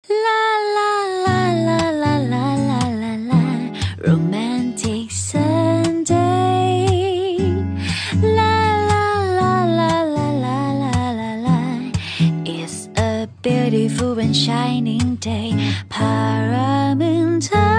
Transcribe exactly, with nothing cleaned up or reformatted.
La la la la la la la la la romantic Sunday. La la la la la la la la la It's a beautiful and shining day. Paramount